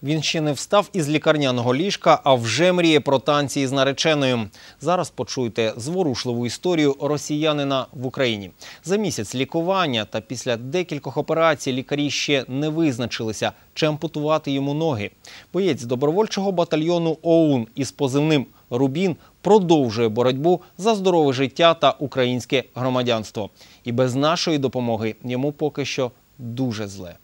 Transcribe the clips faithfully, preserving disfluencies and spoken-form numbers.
Він ще не встав із лікарняного ліжка, а вже мріє про танці із нареченою. Зараз почуйте зворушливу історію росіянина в Україні. За місяць лікування та після декількох операцій лікарі ще не визначилися, чи ампутувати йому ноги. Боєць добровольчого батальйону ОУН із позивним «Рубін» продовжує боротьбу за здорове життя та українське громадянство. І без нашої допомоги йому поки що дуже зле.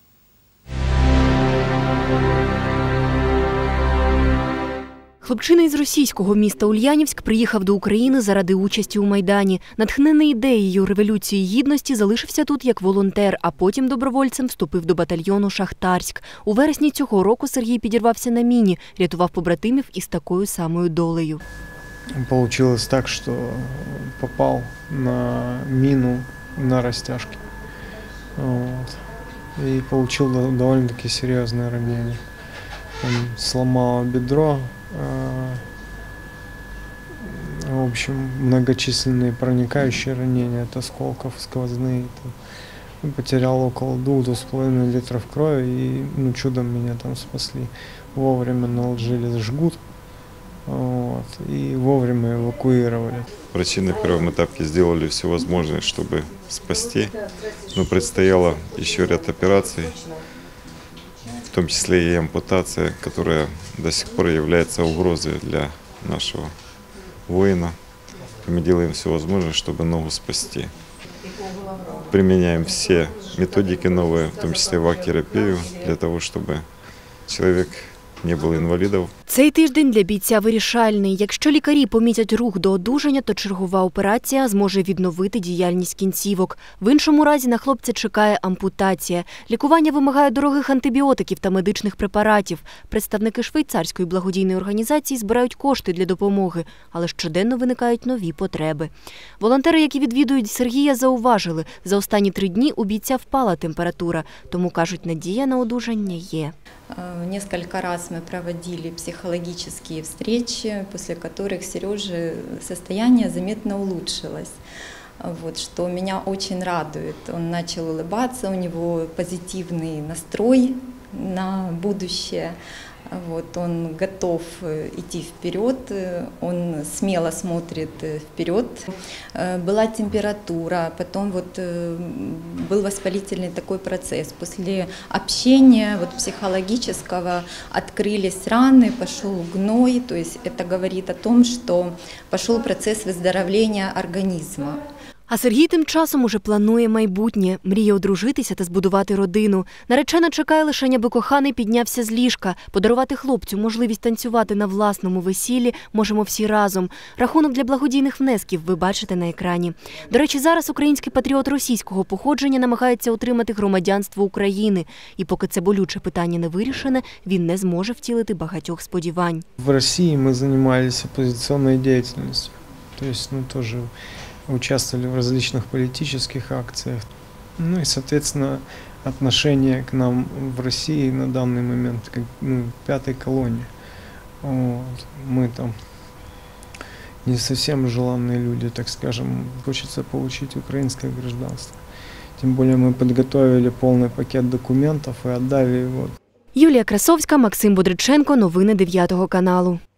Хлопчина із російського міста Ульянівськ приїхав до України заради участі у Майдані. Натхнений ідеєю Революції Гідності залишився тут як волонтер, а потім добровольцем вступив до батальйону «Шахтарськ». У вересні цього року Сергій підірвався на міні, рятував побратимів із такою самою долею. Получилось так, что попал на мину на растяжке. Вот. И получил довольно-таки серьезное ранение. Там сломало бедро. В общем, многочисленные проникающие ранения от осколков сквозные. Потерял около двух-двух с половиной литров крови, и ну, чудом меня там спасли. Вовремя наложили жгут. Вот, и вовремя эвакуировали. Врачи на первом этапе сделали все возможное, чтобы спасти, но предстояло еще ряд операций, в том числе и ампутация, которая до сих пор является угрозой для нашего воина. Мы делаем все возможное, чтобы ногу спасти. Применяем все методики новые, в том числе вак-терапию, для того, чтобы человек не було інвалідів. Цей тиждень для бійця вирішальний. Якщо лікарі помітять рух до одужання, то чергова операція зможе відновити діяльність кінцівок. В іншому разі на хлопця чекає ампутація. Лікування вимагає дорогих антибіотиків та медичних препаратів. Представники швейцарської благодійної організації збирають кошти для допомоги, але щоденно виникають нові потреби. Волонтери, які відвідують Сергія, зауважили, за останні три дні у бійця впала температура, тому, кажуть, надія на одужання є. Несколько раз мы проводили психологические встречи, после которых Сережи состояние заметно улучшилось, вот, что меня очень радует. Он начал улыбаться, у него позитивный настрой на будущее. Вот, он готов идти вперед, он смело смотрит вперед. Была температура, потом вот был воспалительный такой процесс. После общения вот, психологического открылись раны, пошел гной, то есть это говорит о том, что пошел процесс выздоровления организма. А Сергій тим часом уже планує майбутнє, мріє одружитися та збудувати родину. Наречена чекає лише, аби коханий піднявся з ліжка. Подарувати хлопцю можливість танцювати на власному весіллі можемо всі разом. Рахунок для благодійних внесків ви бачите на екрані. До речі, зараз український патріот російського походження намагається отримати громадянство України. І поки це болюче питання не вирішене, він не зможе втілити багатьох сподівань. В Росії ми займалися опозиційною діяльністю. Тобто, ну, теж участвовали в различных политических акциях. Ну и, соответственно, отношение к нам в России на данный момент как ну, пятой колонии. Вот. Мы там не совсем желанные люди, так скажем, хочется получить украинское гражданство. Тем более мы подготовили полный пакет документов и отдали его. Юлія Красовська, Максим Бодриченко. Новини дев'ятого каналу.